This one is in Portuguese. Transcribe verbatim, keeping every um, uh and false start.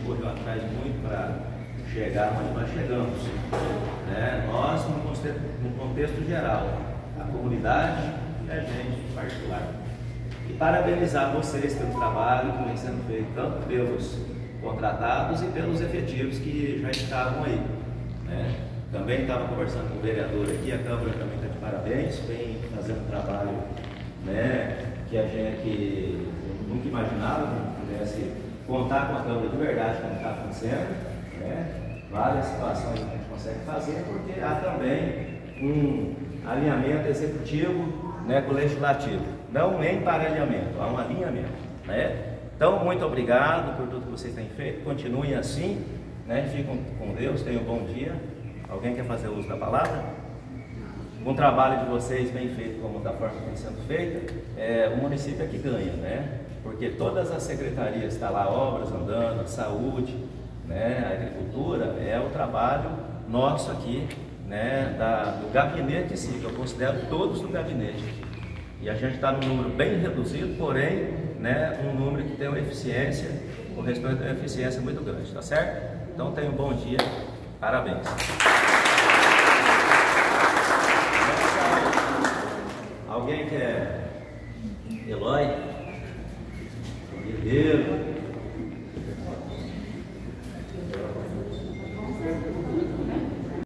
correu atrás muito para chegar onde nós chegamos, né? Nós, no contexto, no contexto geral, a comunidade e a gente em particular. E parabenizar vocês pelo trabalho que vem sendo feito, tanto pelos contratados e pelos efetivos que já estavam aí, né? Também estava conversando com o vereador aqui, a Câmara também está de parabéns, vem fazendo um trabalho, né, que a gente nunca imaginava que pudesse contar com a Câmara de verdade, como está acontecendo, né? Várias situações que a gente consegue fazer, porque há também um alinhamento executivo, né, com o legislativo. Não um emparelhamento, há um alinhamento, né? Então, muito obrigado por tudo que vocês têm feito, continuem assim, né? Fiquem com Deus, tenham um bom dia. Alguém quer fazer uso da palavra? Um trabalho de vocês bem feito, como da forma que tem sendo feita, é, o município é que ganha, né? Porque todas as secretarias estão lá, obras andando, a saúde, né, a agricultura, é o trabalho nosso aqui, né, da, do gabinete em si, que eu considero todos do gabinete. E a gente está num número bem reduzido, porém, né, um número que tem uma eficiência, o restante tem uma eficiência muito grande, tá certo? Então tenha um bom dia, parabéns. Alguém quer? Eloy?